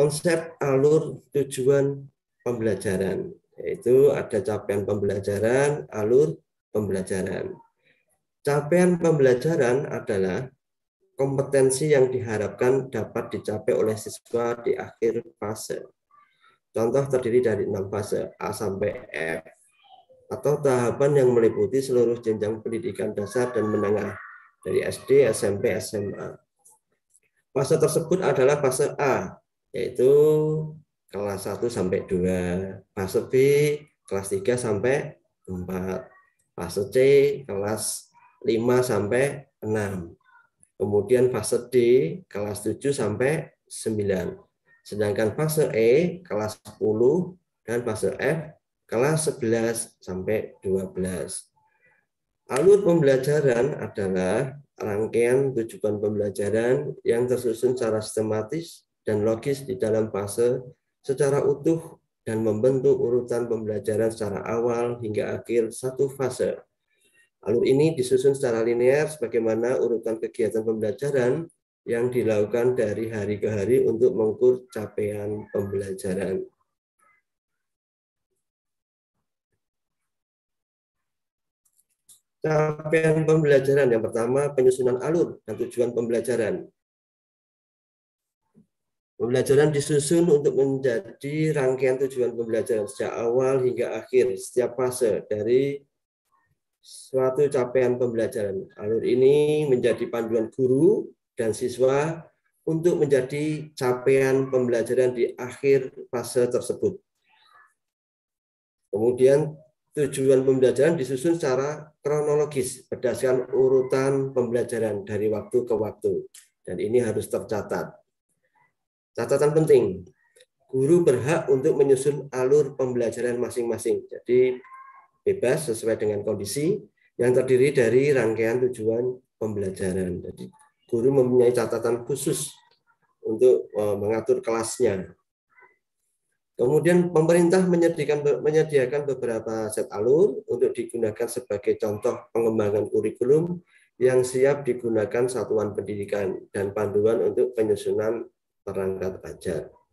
konsep alur tujuan pembelajaran, yaitu ada capaian pembelajaran, alur pembelajaran. Capaian pembelajaran adalah kompetensi yang diharapkan dapat dicapai oleh siswa di akhir fase. Contoh terdiri dari 6 fase, A sampai F, atau tahapan yang meliputi seluruh jenjang pendidikan dasar dan menengah, dari SD, SMP, SMA. Fase tersebut adalah fase A, yaitu kelas 1 sampai 2, fase B, kelas 3 sampai 4, fase C, kelas 5 sampai 6. Kemudian fase D kelas 7 sampai 9. Sedangkan fase E kelas 10 dan fase F kelas 11 sampai 12. Alur pembelajaran adalah rangkaian tujuan pembelajaran yang tersusun secara sistematis dan logis di dalam fase secara utuh dan membentuk urutan pembelajaran secara awal hingga akhir satu fase. Alur ini disusun secara linear sebagaimana urutan kegiatan pembelajaran yang dilakukan dari hari ke hari untuk mengukur capaian pembelajaran. Capaian pembelajaran yang pertama, penyusunan alur dan tujuan pembelajaran. Pembelajaran disusun untuk menjadi rangkaian tujuan pembelajaran sejak awal hingga akhir setiap fase dari suatu capaian pembelajaran. Alur ini menjadi panduan guru dan siswa untuk menjadi capaian pembelajaran di akhir fase tersebut. Kemudian tujuan pembelajaran disusun secara kronologis berdasarkan urutan pembelajaran dari waktu ke waktu. Dan ini harus tercatat. Catatan penting, guru berhak untuk menyusun alur pembelajaran masing-masing. Jadi bebas sesuai dengan kondisi yang terdiri dari rangkaian tujuan pembelajaran. Jadi guru mempunyai catatan khusus untuk mengatur kelasnya. Kemudian pemerintah menyediakan beberapa set alur untuk digunakan sebagai contoh pengembangan kurikulum yang siap digunakan satuan pendidikan dan panduan untuk penyusunan perangkat ajar.